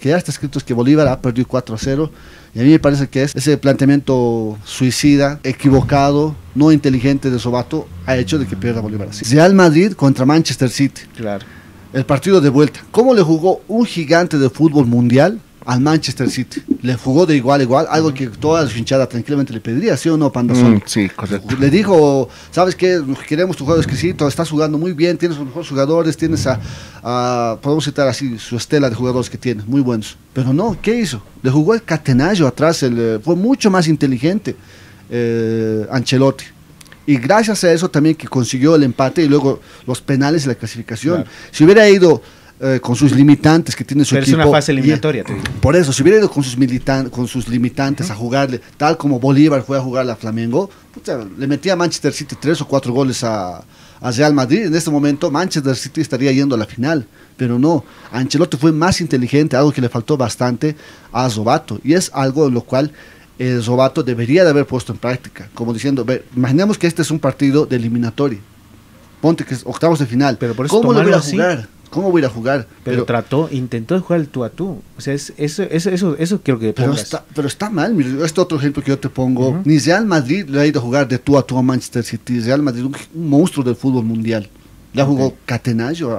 que ya está escrito es que Bolívar ha perdido 4-0, y a mí me parece que ese planteamiento suicida, equivocado, no inteligente de Sobato ha hecho de que pierda Bolívar así. Real Madrid contra Manchester City. Claro. El partido de vuelta. ¿Cómo le jugó un gigante de fútbol mundial al Manchester City? Le jugó de igual a igual, algo que toda la hinchada tranquilamente le pediría, ¿sí o no, Pandazón? Sí, correcto. Le dijo, ¿sabes qué? Queremos tu juego exquisito, estás jugando muy bien, tienes los mejores jugadores, tienes podemos citar así, su estela de jugadores que tiene, muy buenos. Pero no, ¿qué hizo? Le jugó el catenaccio atrás, fue mucho más inteligente Ancelotti. Y gracias a eso también que consiguió el empate y luego los penales y la clasificación. Claro. Si hubiera ido con sus limitantes que tiene su Pero equipo. es una fase eliminatoria, te digo. Por eso, si hubiera ido con sus limitantes a jugarle, tal como Bolívar fue a jugarle a Flamengo, pucha, le metía a Manchester City 3 o 4 goles a Real Madrid. En este momento Manchester City estaría yendo a la final, pero no. Ancelotti fue más inteligente, algo que le faltó bastante a Zobato, y es algo en lo cual Zobato debería de haber puesto en práctica, como diciendo, imaginemos que este es un partido de eliminatoria, ponte que es octavos de final, pero por eso ¿cómo lo voy a así. jugar? ¿Cómo voy a ir a jugar? Pero intentó jugar el tú a tú. O sea, eso quiero que pongas. Pero está mal, mire, este otro ejemplo que yo te pongo, ni Real Madrid le ha ido a jugar de tú a Manchester City. Real Madrid, un monstruo del fútbol mundial. Le ha jugado catenaccio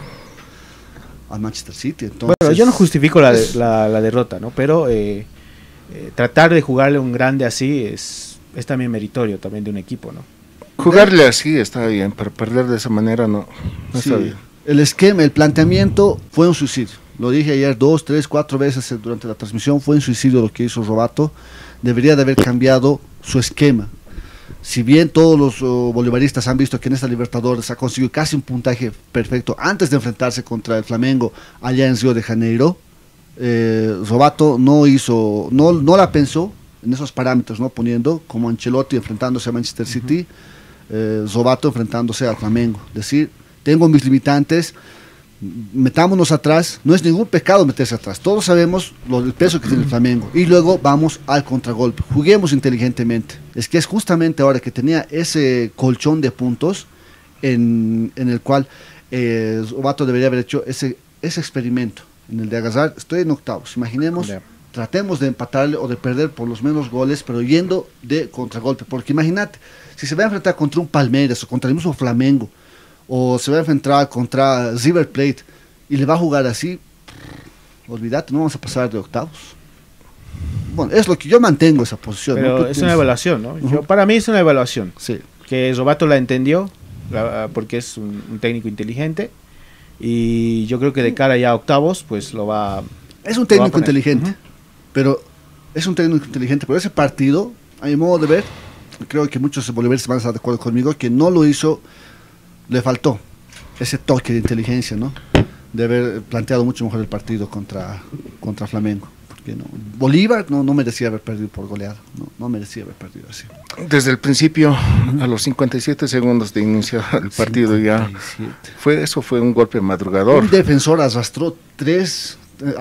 a Manchester City. Entonces, bueno, yo no justifico la derrota, ¿no? Pero tratar de jugarle a un grande así es también meritorio también de un equipo, ¿no? Jugarle así está bien, pero perder de esa manera no está bien. El esquema, el planteamiento fue un suicidio. Lo dije ayer 2, 3, 4 veces durante la transmisión. Fue un suicidio lo que hizo Zobato. Debería de haber cambiado su esquema. Si bien todos los bolivaristas han visto que en esta Libertadores ha conseguido casi un puntaje perfecto antes de enfrentarse contra el Flamengo allá en Río de Janeiro, Zobato no la pensó en esos parámetros, ¿no? Poniendo como Ancelotti enfrentándose a Manchester City, Zobato enfrentándose al Flamengo. Es decir, tengo mis limitantes, metámonos atrás, no es ningún pecado meterse atrás, todos sabemos el peso que tiene el Flamengo, y luego vamos al contragolpe, juguemos inteligentemente. Es que es justamente ahora que tenía ese colchón de puntos en el cual Zobato debería haber hecho ese experimento, en el de agarrar, estoy en octavos, imaginemos, tratemos de empatarle o de perder por los menos goles, pero yendo de contragolpe, porque imagínate, si se va a enfrentar contra un Palmeiras o contra el mismo Flamengo, o se va a enfrentar contra River Plate y le va a jugar así, olvídate, no vamos a pasar de octavos. Bueno, es lo que yo mantengo esa posición. Pero ¿no? es una evaluación, ¿no? Para mí es una evaluación. Sí. Que Zobato la entendió, porque es un técnico inteligente, y yo creo que de cara ya a octavos, pues lo va. Es un técnico inteligente, pero ese partido, a mi modo de ver, creo que muchos bolivianos van a estar de acuerdo conmigo, que no lo hizo. Le faltó ese toque de inteligencia, ¿no? De haber planteado mucho mejor el partido contra Flamengo. Porque no, Bolívar no merecía haber perdido por goleada, no merecía haber perdido así. Desde el principio, a los 57 segundos de inicio el partido 57. Eso fue un golpe madrugador. Un defensor arrastró 3,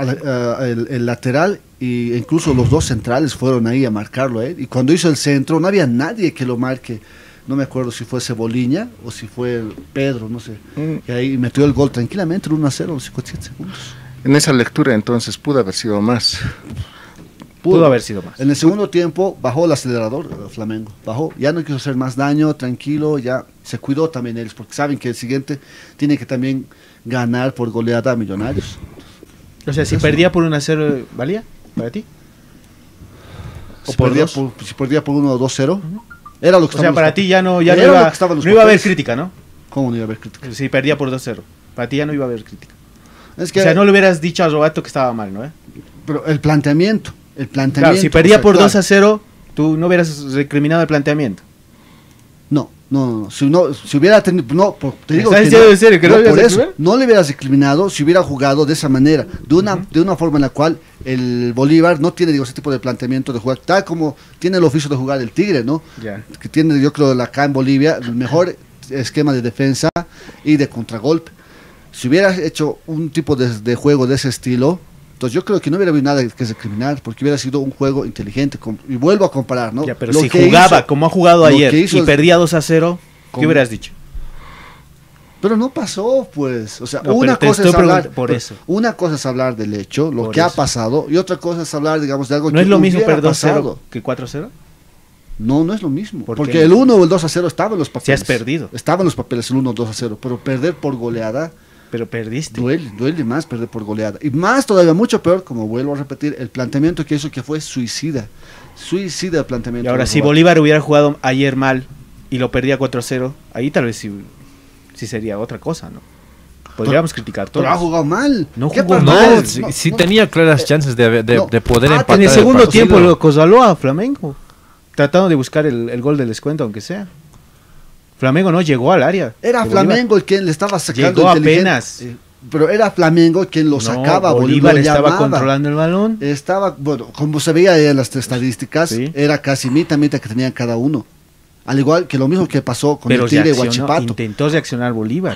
el lateral, e incluso los 2 centrales fueron ahí a marcarlo, ¿eh? Y cuando hizo el centro no había nadie que lo marque. No me acuerdo si fue Ceboliña o si fue Pedro, no sé. Y ahí metió el gol tranquilamente, 1-0 a los 57 segundos. En esa lectura entonces pudo haber sido más. Pudo haber sido más. En el segundo tiempo bajó el acelerador Flamengo, bajó, ya no quiso hacer más daño, tranquilo, ya se cuidó también ellos, porque saben que el siguiente tiene que también ganar por goleada a Millonarios. O sea, si perdía por 1-0, ¿valía para ti? ¿O si perdía por 1 o 2-0? Era lo que o sea, para ti ya no iba a haber crítica, ¿no? ¿Cómo no iba a haber crítica? Si perdía por 2-0. Para ti ya no iba a haber crítica. Es que, o sea, no le hubieras dicho a Zobato que estaba mal, ¿no? Pero el planteamiento. Claro, si perdía por 2-0, tú no hubieras recriminado el planteamiento. No. Si hubiera tenido. Te digo ¿Estás diciendo en serio que no por eso, no le hubieras recriminado si hubiera jugado de esa manera, de una forma en la cual el Bolívar no tiene, ese tipo de planteamiento de jugar, tal como tiene el oficio de jugar el Tigre, ¿no? Que tiene, yo creo, acá en Bolivia, el mejor esquema de defensa y de contragolpe. Si hubieras hecho un tipo de juego de ese estilo, entonces yo creo que no hubiera habido nada que recriminar, porque hubiera sido un juego inteligente. Y vuelvo a comparar, ¿no? Pero si jugaba como ha jugado ayer y perdía 2-0, ¿qué hubieras dicho? Pero no pasó, pues. O sea, No, una pero te cosa es estoy hablar. preguntando por eso. Una cosa es hablar del hecho, lo Por que ha eso. pasado, y otra cosa es hablar, digamos, de algo ¿No que es lo mismo hubiera perder 2-0 pasado. que 4-0? No, no es lo mismo. ¿Por Porque qué? el 1 o el 2-0 estaba en los papeles. Si has perdido. Estaba en los papeles el 1 o 2-0, pero perder por goleada Pero perdiste. duele más perder por goleada. Y más todavía, mucho peor, como vuelvo a repetir, el planteamiento que hizo que fue suicida. Suicida el planteamiento. Y ahora, de si Robato. Bolívar hubiera jugado ayer mal y lo perdía 4-0, ahí tal vez sí sería otra cosa, ¿no? Podríamos criticar todo. Pero ha jugado mal. No ¿Qué jugó pasó? mal. No, sí tenía claras chances de no. poder empatar. En el segundo partido. tiempo lo acorraló a Flamengo, tratando de buscar el gol del descuento, aunque sea. Flamengo no llegó al área. Era de Bolívar. Flamengo el quien le estaba sacando. Llegó inteligente- apenas. Pero era Flamengo quien lo No, sacaba. Bolívar lo estaba llamaba. controlando el balón. Estaba, bueno, como se veía en las estadísticas, Sí. era casi mitad que tenían cada uno. Al igual que lo mismo que pasó con Pero el Tigre y reaccionó, Huachipato. intentó reaccionar Bolívar.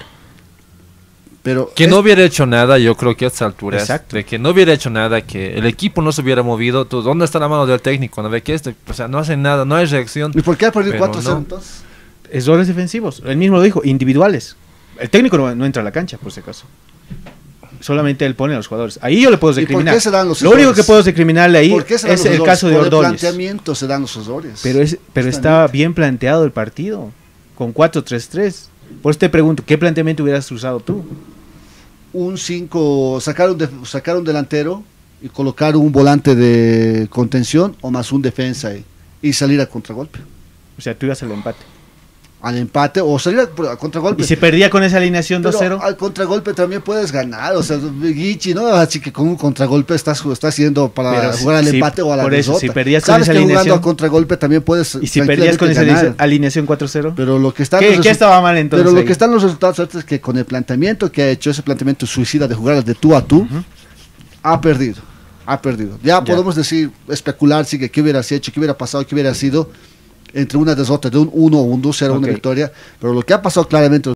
Pero Que no hubiera hecho nada, yo creo que a estas alturas, Exacto. de que no hubiera hecho nada, que el equipo no se hubiera movido, tú, ¿dónde está la mano del técnico? No ve que o sea, no hacen nada, no hay reacción. ¿Y por qué ha perdido Pero 4-0 no. entonces? Errores defensivos. Él mismo lo dijo, individuales. El técnico no entra a la cancha, por si acaso. Solamente él pone a los jugadores. Ahí yo le puedo ¿Y por recriminar. qué se dan los Lo único errores? que puedo recriminarle ahí ¿Por qué se dan es los el errores? caso de Por el Ordóñez. planteamiento se dan los errores. Pero Justamente. estaba bien planteado el partido. Con 4-3-3. Por eso te pregunto, ¿qué planteamiento hubieras usado tú? Un 5, sacar un delantero y colocar un volante de contención o más un defensa y salir a contragolpe. O sea, tú ibas al empate. Al empate o salir a contragolpe. Y se perdía con esa alineación Pero 2-0. al contragolpe también puedes ganar, o sea, Guichi, ¿no? Así que con un contragolpe estás yendo para Pero jugar al sí, empate o a la por eso, derrota. si perdías con Sabes esa que jugando alineación- a contragolpe también puedes Y si perdías con esa tranquilamente ganar. alineación 4-0. Pero lo que está ¿Qué estaba mal entonces? Pero lo ahí? que están los resultados ahorita es que con el planteamiento que ha hecho, ese planteamiento suicida de jugar de tú a tú, ha perdido. Ya podemos decir, especular, sí, que qué hubiera hecho, qué hubiera pasado, qué hubiera sido entre una derrota de un 1 o un 2-0, una Ok. victoria. Pero lo que ha pasado claramente